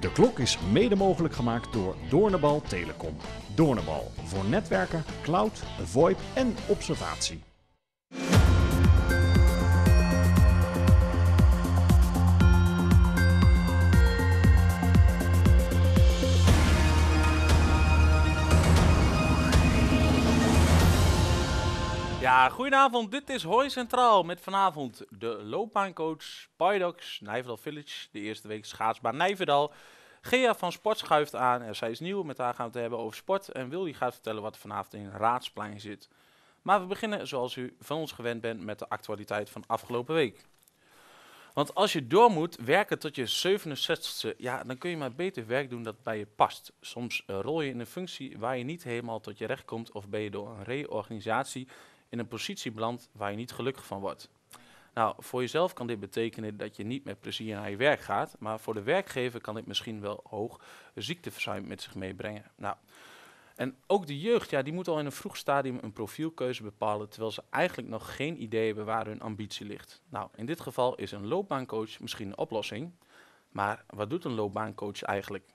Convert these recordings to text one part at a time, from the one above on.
De klok is mede mogelijk gemaakt door Doornenbal Telecom. Doornenbal voor netwerken, cloud, VoIP en observatie. Ja, goedenavond. Dit is Hoi Centraal met vanavond de loopbaancoach Pydox Nijverdal Village. De eerste week schaatsbaan Nijverdal. Gea van Sport schuift aan en zij is nieuw. Met haar gaan we het hebben over sport. En Willy gaat vertellen wat er vanavond in Raadsplein zit. Maar we beginnen zoals u van ons gewend bent met de actualiteit van afgelopen week. Want als je door moet werken tot je 67ste, ja, dan kun je maar beter werk doen dat bij je past. Soms rol je in een functie waar je niet helemaal tot je recht komt of ben je door een reorganisatie in een positie belandt waar je niet gelukkig van wordt. Nou, voor jezelf kan dit betekenen dat je niet met plezier naar je werk gaat, maar voor de werkgever kan dit misschien wel hoog ziekteverzuim met zich meebrengen. Nou, en ook de jeugd, ja, die moet al in een vroeg stadium een profielkeuze bepalen, terwijl ze eigenlijk nog geen idee hebben waar hun ambitie ligt. Nou, in dit geval is een loopbaancoach misschien een oplossing, maar wat doet een loopbaancoach eigenlijk?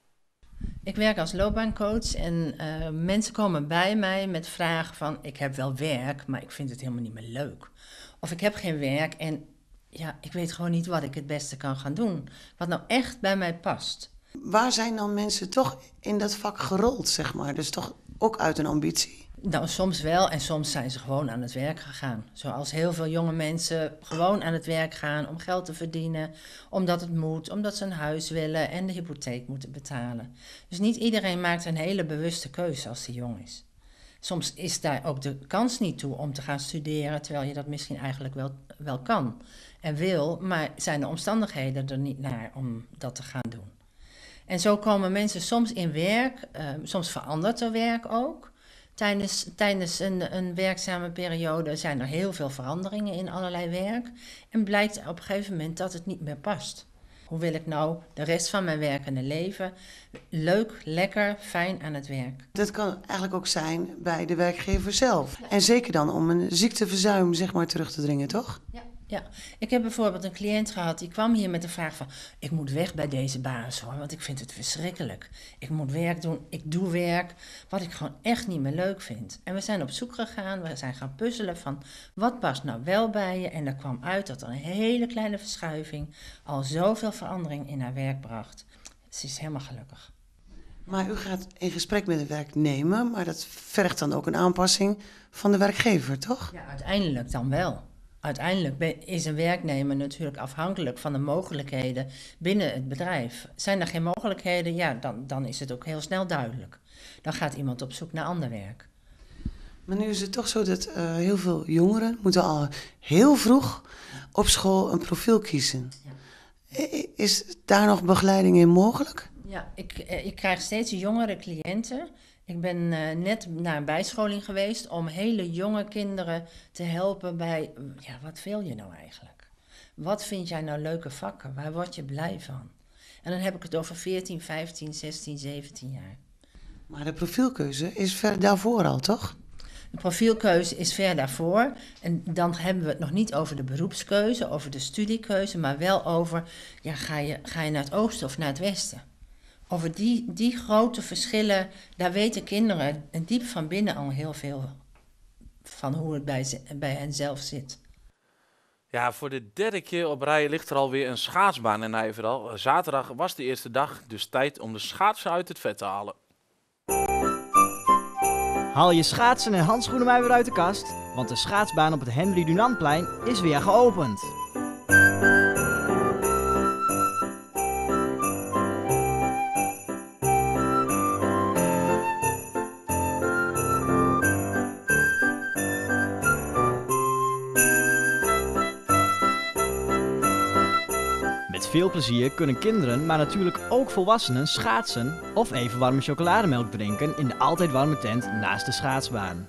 Ik werk als loopbaancoach en mensen komen bij mij met vragen van ik heb wel werk, maar ik vind het helemaal niet meer leuk. Of ik heb geen werk en ja, ik weet gewoon niet wat ik het beste kan gaan doen. Wat nou echt bij mij past. Waar zijn dan mensen toch in dat vak gerold, zeg maar? Dus toch ook uit een ambitie? Nou, soms wel en soms zijn ze gewoon aan het werk gegaan. Zoals heel veel jonge mensen gewoon aan het werk gaan om geld te verdienen. Omdat het moet, omdat ze een huis willen en de hypotheek moeten betalen. Dus niet iedereen maakt een hele bewuste keuze als hij jong is. Soms is daar ook de kans niet toe om te gaan studeren, terwijl je dat misschien eigenlijk wel kan en wil. Maar zijn de omstandigheden er niet naar om dat te gaan doen. En zo komen mensen soms in werk, soms verandert er werk ook. Tijdens een werkzame periode zijn er heel veel veranderingen in allerlei werk. En blijkt op een gegeven moment dat het niet meer past. Hoe wil ik nou de rest van mijn werkende leven leuk, lekker, fijn aan het werk? Dat kan eigenlijk ook zijn bij de werkgever zelf. En zeker dan om een ziekteverzuim, zeg maar, terug te dringen, toch? Ja, ik heb bijvoorbeeld een cliënt gehad die kwam hier met de vraag van ik moet weg bij deze baas hoor, want ik vind het verschrikkelijk. Ik moet werk doen, ik doe werk wat ik gewoon echt niet meer leuk vind. En we zijn op zoek gegaan, we zijn gaan puzzelen van wat past nou wel bij je. En er kwam uit dat er een hele kleine verschuiving al zoveel verandering in haar werk bracht. Ze is helemaal gelukkig. Maar u gaat in gesprek met de werknemer, maar dat vergt dan ook een aanpassing van de werkgever, toch? Ja, uiteindelijk dan wel. Uiteindelijk is een werknemer natuurlijk afhankelijk van de mogelijkheden binnen het bedrijf. Zijn er geen mogelijkheden, ja, dan is het ook heel snel duidelijk. Dan gaat iemand op zoek naar ander werk. Maar nu is het toch zo dat heel veel jongeren moeten al heel vroeg op school een profiel kiezen. Ja. Is daar nog begeleiding in mogelijk? Ja, ik krijg steeds jongere cliënten. Ik ben net naar een bijscholing geweest om hele jonge kinderen te helpen bij, ja, wat wil je nou eigenlijk? Wat vind jij nou leuke vakken? Waar word je blij van? En dan heb ik het over 14, 15, 16, 17 jaar. Maar de profielkeuze is ver daarvoor al, toch? De profielkeuze is ver daarvoor. En dan hebben we het nog niet over de beroepskeuze, over de studiekeuze, maar wel over, ja, ga je naar het oosten of naar het westen? Over die grote verschillen, daar weten kinderen diep van binnen al heel veel van hoe het bij hen zelf zit. Ja, voor de derde keer op rij ligt er alweer een schaatsbaan in Nijverdal. Zaterdag was de eerste dag, dus tijd om de schaatsen uit het vet te halen. Haal je schaatsen en handschoenen maar weer uit de kast, want de schaatsbaan op het Henry Dunantplein is weer geopend. Met veel plezier kunnen kinderen, maar natuurlijk ook volwassenen schaatsen of even warme chocolademelk drinken in de altijd warme tent naast de schaatsbaan.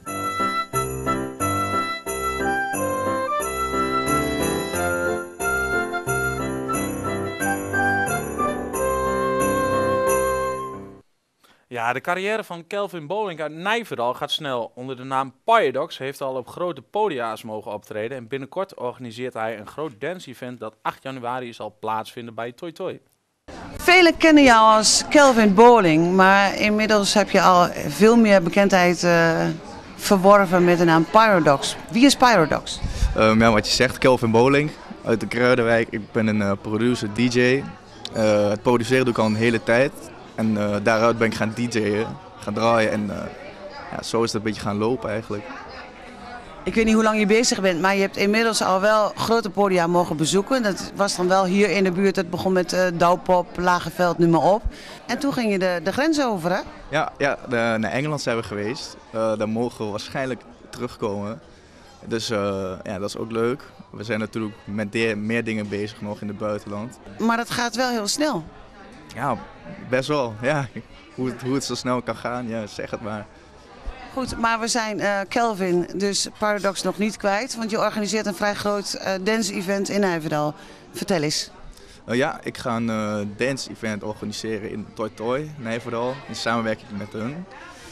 Ja, de carrière van Kelvin Bolink uit Nijverdal gaat snel. Onder de naam Pydox heeft hij al op grote podia's mogen optreden. En binnenkort organiseert hij een groot dance-event dat 8 januari zal plaatsvinden bij Toi Toi. Velen kennen jou als Kelvin Bowling, maar inmiddels heb je al veel meer bekendheid verworven met de naam Pyrodox. Wie is Pyrodox? Ja, wat je zegt, Kelvin Bowling uit de Kruidenwijk. Ik ben een producer, DJ. Het produceren doe ik al een hele tijd. En daaruit ben ik gaan DJ'en, gaan draaien en ja, zo is het een beetje gaan lopen eigenlijk. Ik weet niet hoe lang je bezig bent, maar je hebt inmiddels al wel grote podia mogen bezoeken. Dat was dan wel hier in de buurt. Het begon met Douwpop, Lageveld, noem maar op. En toen ging je de grens over, hè? Ja, naar Engeland zijn we geweest. Daar mogen we waarschijnlijk terugkomen. Dus ja, dat is ook leuk. We zijn natuurlijk met meer dingen bezig nog in het buitenland. Maar dat gaat wel heel snel. Ja, best wel. Ja. Hoe het zo snel kan gaan, ja, zeg het maar. Goed, maar we zijn Kelvin, dus Pyrodox nog niet kwijt. Want je organiseert een vrij groot dance-event in Nijverdal. Vertel eens. Ja, ik ga een dance-event organiseren in Toi Toi, Nijverdal, in samenwerking met hun.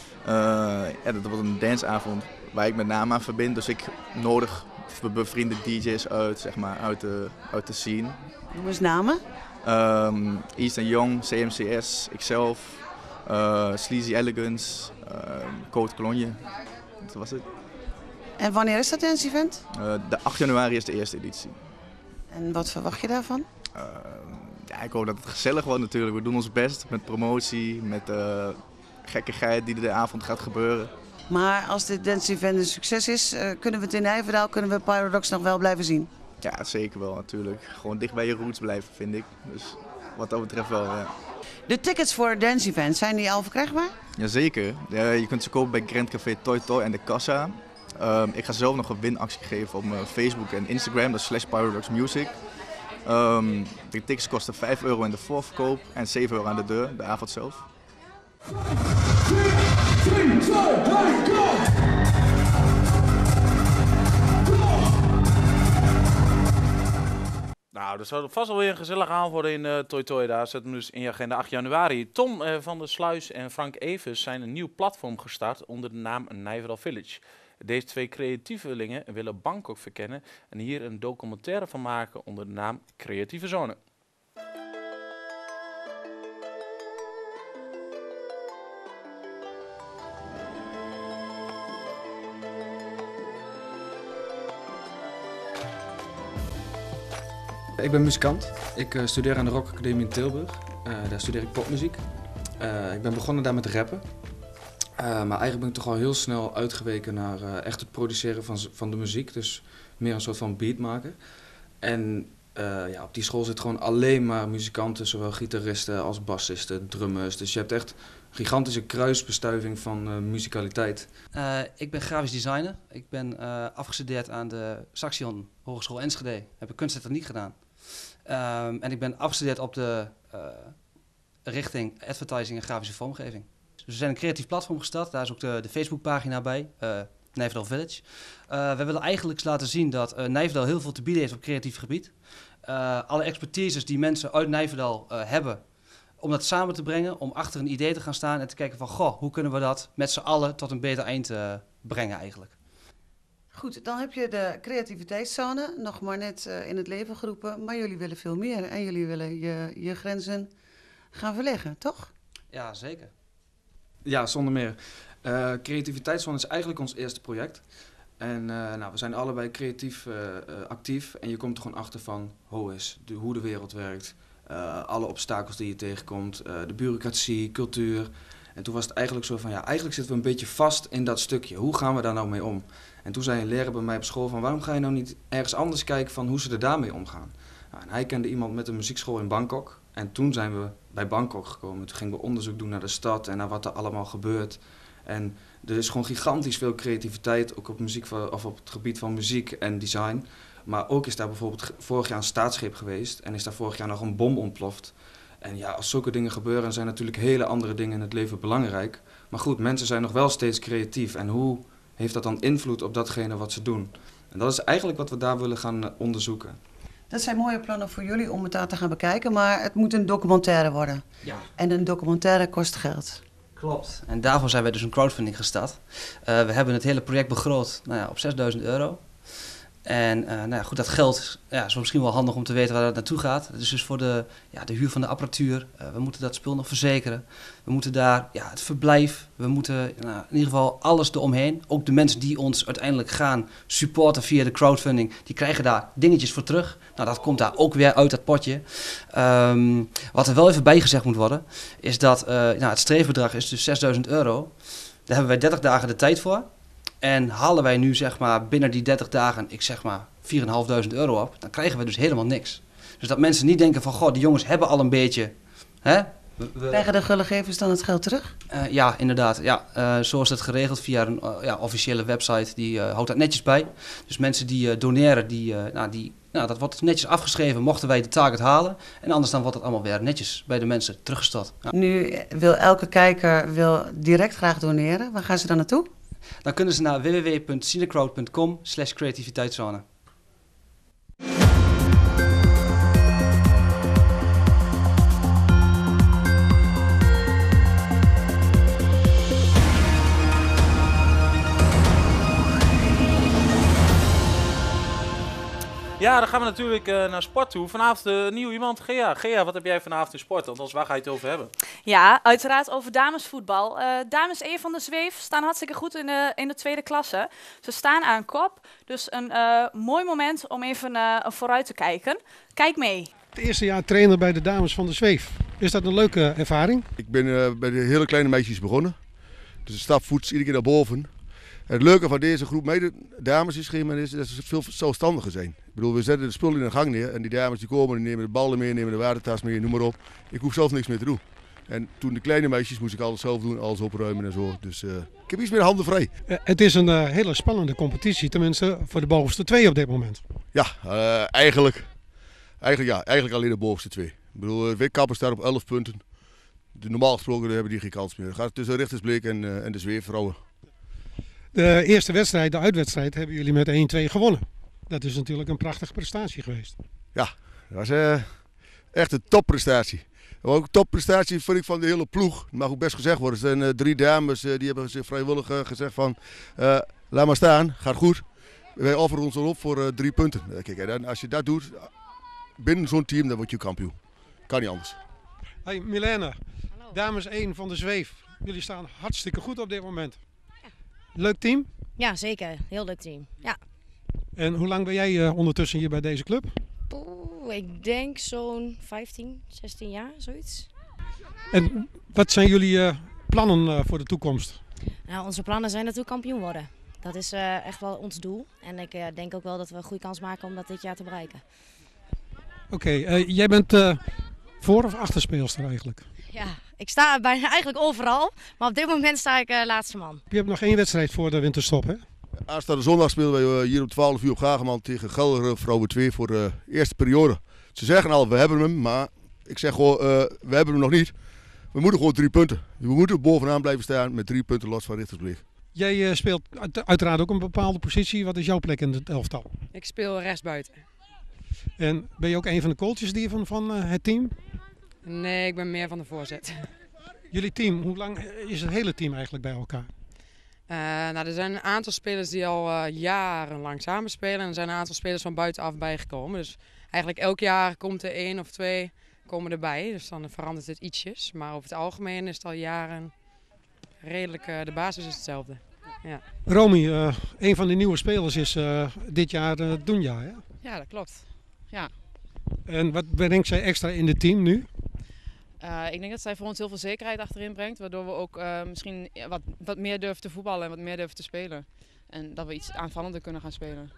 Ja, dat wordt een danceavond waar ik met name aan verbind. Dus ik nodig bevriende DJ's uit, zeg maar, uit de scene. Noem eens namen. Eastern Young, CMCS, ikzelf, Sleazy Elegance, Code Cologne. Dat was het. En wanneer is dat dance-event? De 8 januari is de eerste editie. En wat verwacht je daarvan? Ja, ik hoop dat het gezellig wordt natuurlijk. We doen ons best met promotie, met gekkigheid die de avond gaat gebeuren. Maar als dit dance-event een succes is, kunnen we het in Nijverdal, kunnen we Pyrodox nog wel blijven zien? Ja, zeker wel natuurlijk. Gewoon dicht bij je roots blijven, vind ik. Dus wat dat betreft wel, ja. De tickets voor dance-events, zijn die al verkrijgbaar? Jazeker. Je kunt ze kopen bij Grand Café Toi Toi en de Kassa. Ik ga zelf nog een winactie geven op mijn Facebook en Instagram, dat is /PyrodoxMusic. De tickets kosten €5 in de voorverkoop en €7 aan de deur, de avond zelf. Nou, dat zou vast wel weer een gezellige avond worden in Toi Toi. Daar zet hem dus in je agenda 8 januari. Tom van der Sluis en Frank Evers zijn een nieuw platform gestart onder de naam Nijverdal Village. Deze twee creatievelingen willen Bangkok verkennen en hier een documentaire van maken onder de naam Creatieve Zone. Ik ben muzikant. Ik studeer aan de Rock Academie in Tilburg. Daar studeer ik popmuziek. Ik ben begonnen daar met rappen. Maar eigenlijk ben ik toch al heel snel uitgeweken naar echt het produceren van de muziek. Dus meer een soort van beat maken. En ja, op die school zitten gewoon alleen maar muzikanten. Zowel gitaristen als bassisten, drummers. Dus je hebt echt een gigantische kruisbestuiving van muzikaliteit. Ik ben grafisch designer. Ik ben afgestudeerd aan de Saxion Hogeschool Enschede. Heb ik kunst en techniek gedaan. En ik ben afgestudeerd op de richting advertising en grafische vormgeving. Dus we zijn een creatief platform gestart. Daar is ook de Facebookpagina bij, Nijverdal Village. We willen eigenlijk laten zien dat Nijverdal heel veel te bieden heeft op creatief gebied. Alle expertises die mensen uit Nijverdal hebben, om dat samen te brengen, om achter een idee te gaan staan en te kijken van, goh, hoe kunnen we dat met z'n allen tot een beter eind brengen eigenlijk. Goed, dan heb je de creativiteitszone nog maar net in het leven geroepen, maar jullie willen veel meer en jullie willen je grenzen gaan verleggen, toch? Ja, zeker. Ja, zonder meer. Creativiteitszone is eigenlijk ons eerste project. En nou, we zijn allebei creatief actief en je komt er gewoon achter van hoe de wereld werkt. Alle obstakels die je tegenkomt, de bureaucratie, cultuur. En toen was het eigenlijk zo van, ja, eigenlijk zitten we een beetje vast in dat stukje. Hoe gaan we daar nou mee om? En toen zei een leraar bij mij op school van, waarom ga je nou niet ergens anders kijken van hoe ze er daarmee omgaan? Nou, en hij kende iemand met een muziekschool in Bangkok. En toen zijn we bij Bangkok gekomen. Toen gingen we onderzoek doen naar de stad en naar wat er allemaal gebeurt. En er is gewoon gigantisch veel creativiteit, ook op het gebied van muziek en design. Maar ook is daar bijvoorbeeld vorig jaar een staatsgreep geweest en is daar vorig jaar nog een bom ontploft. En ja, als zulke dingen gebeuren, zijn natuurlijk hele andere dingen in het leven belangrijk. Maar goed, mensen zijn nog wel steeds creatief. En hoe heeft dat dan invloed op datgene wat ze doen? En dat is eigenlijk wat we daar willen gaan onderzoeken. Dat zijn mooie plannen voor jullie om het daar te gaan bekijken, maar het moet een documentaire worden. Ja. En een documentaire kost geld. Klopt. En daarvoor zijn wij dus een crowdfunding gestart. We hebben het hele project begroot op €6.000. En nou ja, goed, dat geld is misschien wel handig om te weten waar dat naartoe gaat. Dat is dus voor de huur van de apparatuur. We moeten dat spul nog verzekeren. We moeten daar het verblijf. We moeten in ieder geval alles eromheen. Ook de mensen die ons uiteindelijk gaan supporten via de crowdfunding, die krijgen daar dingetjes voor terug. Nou, dat komt daar ook weer uit dat potje. Wat er wel even bijgezegd moet worden, is dat het streefbedrag is dus €6.000. Daar hebben wij 30 dagen de tijd voor. En halen wij nu zeg maar binnen die 30 dagen, ik zeg maar €4.500 op, dan krijgen we dus helemaal niks. Dus dat mensen niet denken van, goh, die jongens hebben al een beetje. Hè? Krijgen de gullegevers dan het geld terug? Ja, inderdaad. Ja, zo is het geregeld via een officiële website. Die houdt dat netjes bij. Dus mensen die doneren, dat wordt netjes afgeschreven mochten wij de target halen. En anders dan wordt het allemaal weer netjes bij de mensen teruggestort. Ja. Nu wil elke kijker direct graag doneren. Waar gaan ze dan naartoe? Dan kunnen ze naar www.cinecrowd.com/creativiteitzone. Ja, dan gaan we natuurlijk naar sport toe. Vanavond nieuw iemand, Gea. Gea, wat heb jij vanavond in sport? Althans, waar ga je het over hebben? Ja, uiteraard over damesvoetbal. Dames 1 van de Zweef staan hartstikke goed in de tweede klasse. Ze staan aan kop, dus een mooi moment om even vooruit te kijken. Kijk mee. Het eerste jaar trainer bij de dames van de Zweef. Is dat een leuke ervaring? Ik ben bij de hele kleine meisjes begonnen. Dus de stap voets iedere keer naar boven. En het leuke van deze groep dames is dat ze veel zelfstandiger zijn. Ik bedoel, we zetten de spullen in de gang neer en die dames die komen en nemen de ballen mee, nemen de watertas mee, noem maar op. Ik hoef zelf niks meer te doen. En toen de kleine meisjes moest ik alles zelf doen, alles opruimen en zo. Dus ik heb iets meer handen vrij. Het is een hele spannende competitie, tenminste voor de bovenste 2 op dit moment. Ja, eigenlijk alleen de bovenste 2. Ik bedoel, Witkappen staat op 11 punten. Normaal gesproken hebben die geen kans meer. Het gaat tussen Richtersbleek en de Zweefvrouwen. De eerste wedstrijd, de uitwedstrijd, hebben jullie met 1-2 gewonnen. Dat is natuurlijk een prachtige prestatie geweest. Ja, dat was echt een topprestatie. Maar ook een topprestatie vind ik van de hele ploeg. Dat mag ook best gezegd worden. Er zijn 3 dames die hebben zich vrijwillig gezegd van laat maar staan, gaat goed. Wij offeren ons erop voor 3 punten. Kijk, en als je dat doet binnen zo'n team, dan word je kampioen. Kan niet anders. Hey Milena, dames 1 van de Zweef. Jullie staan hartstikke goed op dit moment. Leuk team? Ja, zeker. Heel leuk team. Ja. En hoe lang ben jij ondertussen hier bij deze club? Ik denk zo'n 15, 16 jaar, zoiets. En wat zijn jullie plannen voor de toekomst? Nou, onze plannen zijn natuurlijk kampioen worden. Dat is echt wel ons doel. En ik denk ook wel dat we een goede kans maken om dat dit jaar te bereiken. Oké, jij bent voor- of achterspeelster eigenlijk? Ja, ik sta bijna eigenlijk overal. Maar op dit moment sta ik laatste man. Je hebt nog 1 wedstrijd voor de winterstop, hè? Aanstaande zondag spelen wij hier om 12 uur op Gageman tegen Gelder Vrouwen 2 voor de eerste periode. Ze zeggen al, we hebben hem, maar ik zeg gewoon, we hebben hem nog niet. We moeten gewoon 3 punten. We moeten bovenaan blijven staan met 3 punten los van Richtersbleek. Jij speelt uiteraard ook een bepaalde positie. Wat is jouw plek in het elftal? Ik speel rechtsbuiten. En ben je ook een van de coaches van het team? Nee, ik ben meer van de voorzet. Jullie team, hoe lang is het hele team eigenlijk bij elkaar? Nou, er zijn een aantal spelers die al jarenlang samenspelen. En er zijn een aantal spelers van buitenaf bijgekomen. Dus eigenlijk elk jaar komt er 1 of 2 komen erbij. Dus dan verandert het ietsjes. Maar over het algemeen is het al jaren redelijk, de basis is hetzelfde. Ja. Romy, een van de nieuwe spelers is dit jaar Dunja, hè? Ja, dat klopt. Ja. En wat brengt zij extra in het team nu? Ik denk dat zij voor ons heel veel zekerheid achterin brengt. Waardoor we ook misschien wat meer durven te voetballen en wat meer durven te spelen. En dat we iets aanvallender kunnen gaan spelen.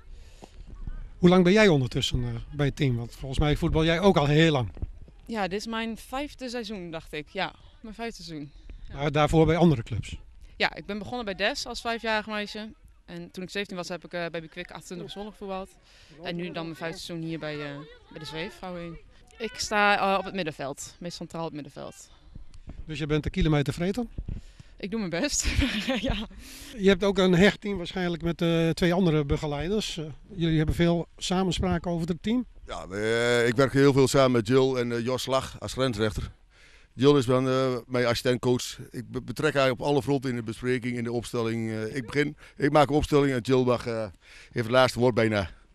Hoe lang ben jij ondertussen bij het team? Want volgens mij voetbal jij ook al heel lang. Ja, dit is mijn 5e seizoen, dacht ik. Ja, mijn 5e seizoen. Ja. Maar daarvoor bij andere clubs? Ja, ik ben begonnen bij DES als 5-jarig meisje. En toen ik 17 was heb ik bij Bikwik 28 zondag gevoetbald. En nu dan mijn 5e seizoen hier bij de Zweef, vrouwen. Ik sta op het middenveld, meest centraal op het middenveld. Dus je bent de kilometervreter? Ik doe mijn best, ja. Je hebt ook een hechtteam waarschijnlijk met 2 andere begeleiders. Jullie hebben veel samenspraak over het team? Ja, ik werk heel veel samen met Jill en Jos Slag als grensrechter. Jill is mijn assistentcoach. Ik betrek haar op alle fronten in de bespreking, in de opstelling. Ik maak een opstelling en Jill heeft het laatste woord bijna.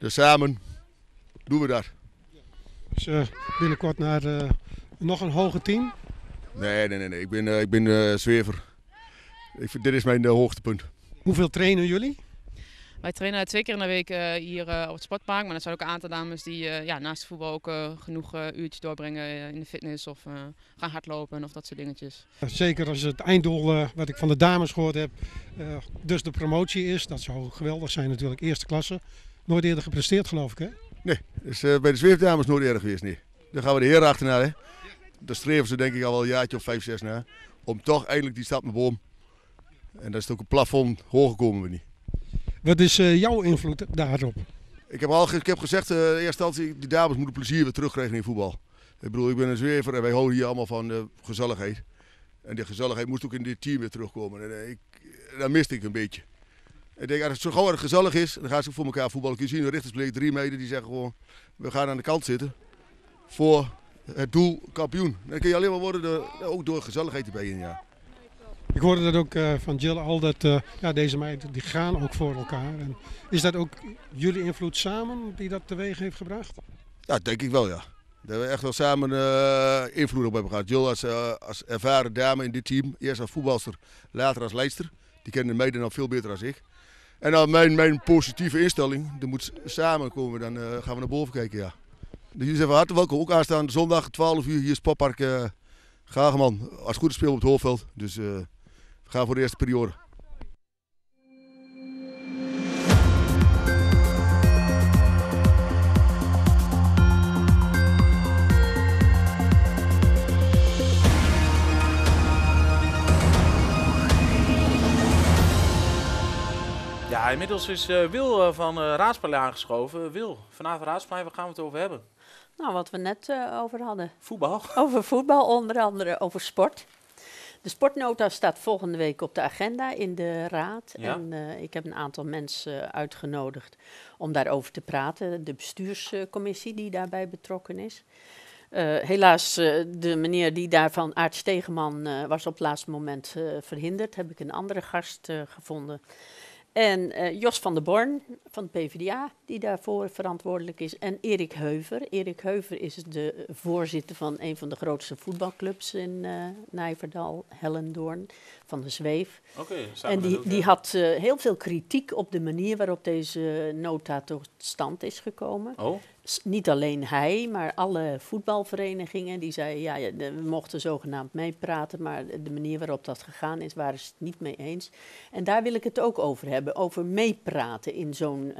Dus samen doen we dat. Dus binnenkort naar nog een hoger team? Nee. Ik ben zwever. Dit is mijn hoogtepunt. Hoeveel trainen jullie? Wij trainen 2 keer in de week hier op het sportpark. Maar er zijn ook een aantal dames die naast de voetbal ook genoeg uurtjes doorbrengen in de fitness of gaan hardlopen of dat soort dingetjes. Zeker als het einddoel, wat ik van de dames gehoord heb, dus de promotie is. Dat zou geweldig zijn natuurlijk, eerste klasse. Nooit eerder gepresteerd geloof ik hè? Nee, dus bij de zweefdames nooit erg geweest. Nee. Dan gaan we de heren achterna. Hè. Daar streven ze denk ik al wel een jaartje of 5, 6 na. Om toch eindelijk die stap naar boven. En dat is ook een plafond, hoger komen we niet. Wat is jouw invloed daarop? Ik heb gezegd, in eerste instantie, die dames moeten plezier weer terugkrijgen in voetbal. Ik bedoel, ik ben een zwever en wij houden hier allemaal van gezelligheid. En die gezelligheid moest ook in dit team weer terugkomen. En dat miste ik een beetje. Ik denk, als het zo gauw erg gezellig is, dan gaan ze voor elkaar voetballen. Kun je zien, de richtersbeleid 3 meiden die zeggen gewoon, we gaan aan de kant zitten voor het doel kampioen. Dan kun je alleen maar worden ook door gezelligheid erbij in, ja. Ik hoorde dat ook van Jill al, dat deze meiden die gaan ook voor elkaar. En is dat ook jullie invloed samen die dat teweeg heeft gebracht? Ja, denk ik wel, ja. Dat we echt wel samen invloed op hebben gehad. Jill als ervaren dame in dit team, eerst als voetbalster, later als leidster. Die kennen de meiden dan veel beter dan ik. En dan mijn positieve instelling, er moet samen komen, dan gaan we naar boven kijken, ja. Dus jullie zijn van harte welkom, ook aanstaande zondag 12 uur hier Sportpark Gageman. Als het goed is spelen op het Hoofdveld, dus we gaan voor de eerste periode. Ja, inmiddels is Wil van Raadsplein aangeschoven. Wil, vanavond Raadsplein, waar gaan we het over hebben? Nou, wat we net over hadden. Voetbal? Over voetbal, onder andere over sport. De sportnota staat volgende week op de agenda in de raad. Ja. En ik heb een aantal mensen uitgenodigd om daarover te praten. De bestuurscommissie die daarbij betrokken is. Helaas, de meneer die daarvan, Aart Stegeman, was op het laatste moment verhinderd. Heb ik een andere gast gevonden. En Jos van der Born van de PvdA, die daarvoor verantwoordelijk is. En Erik Heuver. Erik Heuver is de voorzitter van een van de grootste voetbalclubs in Nijverdal, Hellendoorn, van de Zweef. En die had heel veel kritiek op de manier waarop deze nota tot stand is gekomen. Oh. Niet alleen hij, maar alle voetbalverenigingen. Die zeiden, we mochten zogenaamd meepraten, maar de manier waarop dat gegaan is, waren ze het niet mee eens. En daar wil ik het ook over hebben, over meepraten in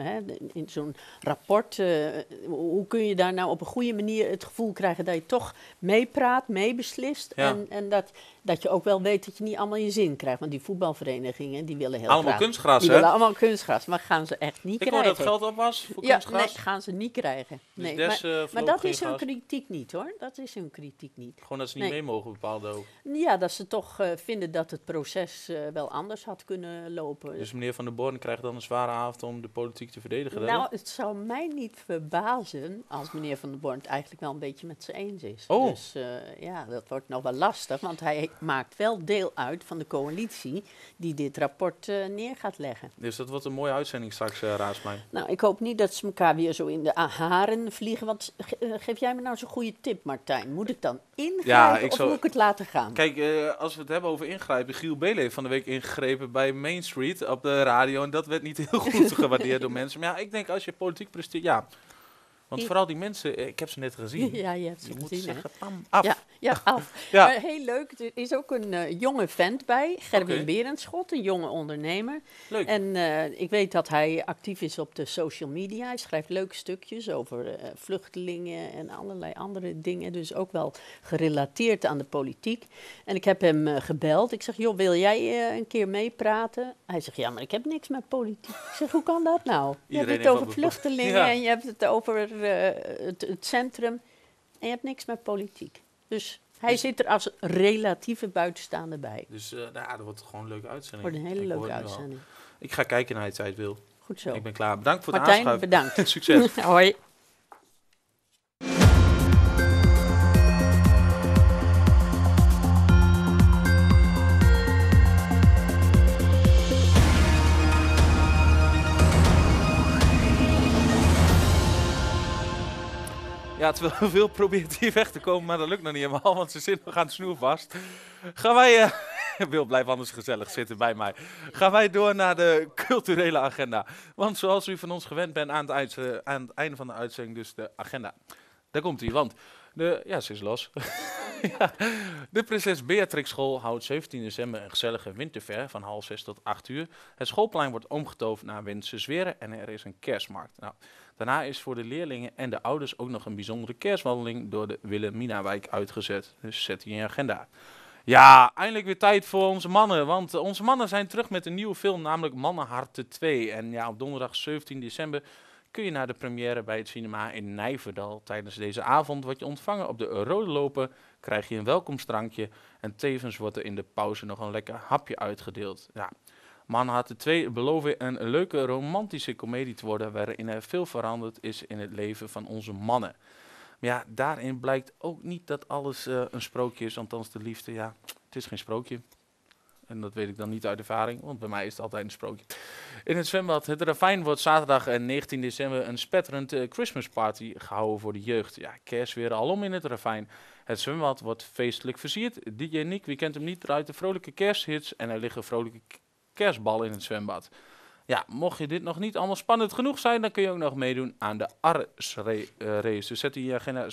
zo'n rapport. Hoe kun je daar nou op een goede manier het gevoel krijgen dat je toch meepraat, meebeslist. Ja. En dat je ook wel weet dat je niet allemaal je zin krijgt. Want die voetbalverenigingen, die willen heel allemaal graag... kunstgras, die willen allemaal kunstgras, maar gaan ze echt niet krijgen. Ik hoorde dat geld op was voor kunstgras. Nee, gaan ze niet krijgen. Dus nee, maar dat is hun kritiek niet, hoor. Dat is hun kritiek niet. Gewoon dat ze niet mee mogen bepaalde ook. Ja, dat ze toch vinden dat het proces wel anders had kunnen lopen. Dus meneer Van der Born krijgt dan een zware avond om de politiek te verdedigen? Nou, het zou mij niet verbazen als meneer Van der Born het eigenlijk wel een beetje met ze eens is. Oh. Dus dat wordt nog wel lastig, want hij maakt wel deel uit van de coalitie die dit rapport neer gaat leggen. Dus dat wordt een mooie uitzending straks, Raadsplein. Nou, ik hoop niet dat ze elkaar weer zo in de haren vliegen. Want geef jij me nou zo'n goede tip, Martijn. Moet ik dan ingrijpen of moet ik het laten gaan? Kijk, als we het hebben over ingrijpen. Giel Belen heeft van de week ingegrepen bij Main Street op de radio. En dat werd niet heel goed gewaardeerd door mensen. Maar ja, ik denk als je politiek presteert, ja. Want vooral die mensen, ik heb ze net gezien. Ja, je hebt ze gezien, zeggen, pam, af. Ja, af. Ja. Maar heel leuk, er is ook een jonge vent bij, Gerwin Berenschot, een jonge ondernemer. Leuk. En ik weet dat hij actief is op de social media. Hij schrijft leuke stukjes over vluchtelingen en allerlei andere dingen. Dus ook wel gerelateerd aan de politiek. En ik heb hem gebeld. Ik zeg, joh, wil jij een keer meepraten? Hij zegt, ja, maar ik heb niks met politiek. Ik zeg, hoe kan dat nou? Je hebt het over vluchtelingen en je hebt het over het centrum en je hebt niks met politiek. Dus hij zit er als relatieve buitenstaander bij. Dus dat wordt gewoon een leuke uitzending. Wordt een hele leuke uitzending. Ik ga kijken naar je tijd, Wil. Goed zo. Ik ben klaar. Bedankt voor het Martijn, aanschuiven. bedankt. Succes. Hoi. Ja, terwijl Wil probeert hier weg te komen, maar dat lukt nog niet helemaal, want ze zit nog aan het snoer vast. Gaan wij... Wil, blijf anders gezellig zitten bij mij. Gaan wij door naar de culturele agenda. Want zoals u van ons gewend bent aan het einde van de uitzending, dus de agenda. Daar komt hij, want... Ja, ze is los. Ja, de Prinses Beatrix School houdt 17 december een gezellige winterfair van 5:30 tot 8:00. Het schoolplein wordt omgetoverd naar Wintersweren en er is een kerstmarkt. Nou, daarna is voor de leerlingen en de ouders ook nog een bijzondere kerstwandeling door de Wilhelminawijk uitgezet. Dus zet die in je agenda. Ja, eindelijk weer tijd voor onze mannen, want onze mannen zijn terug met een nieuwe film, namelijk Mannenharten 2. En ja, op donderdag 17 december kun je naar de première bij het cinema in Nijverdal. Tijdens deze avond word je ontvangen op de Rode Loper, krijg je een welkomstdrankje en tevens wordt er in de pauze nog een lekker hapje uitgedeeld. Ja, Mannenharten 2 belooft een leuke romantische komedie te worden waarin er veel veranderd is in het leven van onze mannen. Maar ja, daarin blijkt ook niet dat alles een sprookje is, althans de liefde, ja, het is geen sprookje. En dat weet ik dan niet uit ervaring, want bij mij is het altijd een sprookje. In het zwembad Het Ravijn wordt zaterdag 19 december een spetterend Christmas party gehouden voor de jeugd. Ja, kerst weer alom in het Ravijn. Het zwembad wordt feestelijk versierd. DJ Nick, wie kent hem niet, draait de vrolijke kersthits en er liggen vrolijke kerstballen in het zwembad. Ja, mocht je dit nog niet allemaal spannend genoeg zijn, dan kun je ook nog meedoen aan de Ars-race. Dus zet die in je agenda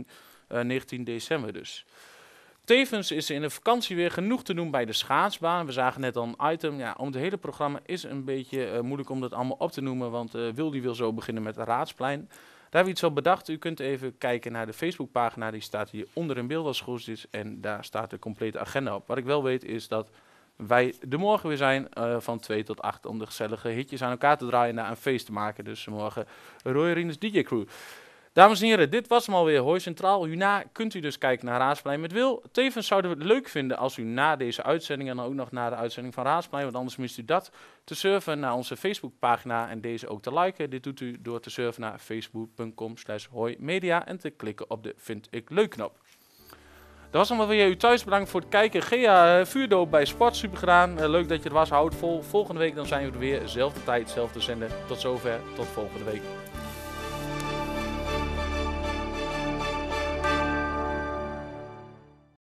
19 december dus. Tevens is er in de vakantie weer genoeg te doen bij de schaatsbaan. We zagen net al een item. Ja, om het hele programma is een beetje moeilijk om dat allemaal op te noemen, want wil zo beginnen met het Raadsplein. Daar hebben we iets op bedacht. U kunt even kijken naar de Facebookpagina, die staat hier onder in beeld als goed is. En daar staat de complete agenda op. Wat ik wel weet is dat wij er morgen weer zijn van 2 tot 8 om de gezellige hitjes aan elkaar te draaien en daar een feest te maken. Dus morgen Roy Rinus DJ Crew. Dames en heren, dit was hem alweer, Hooi Centraal. Hierna kunt u dus kijken naar Raadsplein met Wil. Tevens zouden we het leuk vinden als u na deze uitzending en dan ook nog na de uitzending van Raadsplein, want anders mist u dat, te surfen naar onze Facebookpagina en deze ook te liken. Dit doet u door te surfen naar facebook.com/hooimedia en te klikken op de Vind ik Leuk knop. Dat was allemaal weer u thuis. Bedankt voor het kijken. Gea, vuurdoop bij Sport, super gedaan. Leuk dat je er was. Houd vol. Volgende week dan zijn we er weer. Zelfde tijd, zelfde zender. Tot zover. Tot volgende week.